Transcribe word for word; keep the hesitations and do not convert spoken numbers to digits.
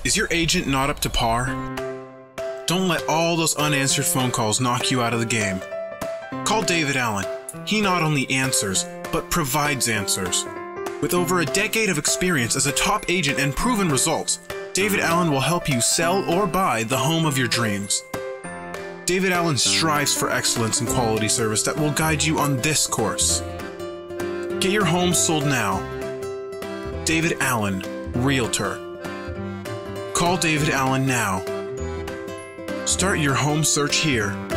Is your agent not up to par? Don't let all those unanswered phone calls knock you out of the game. Call David Allan. He not only answers, but provides answers. With over a decade of experience as a top agent and proven results, David Allan will help you sell or buy the home of your dreams. David Allan strives for excellence and quality service that will guide you on this course. Get your home sold now. David Allan, Realtor. Call David Allan now. Start your home search here.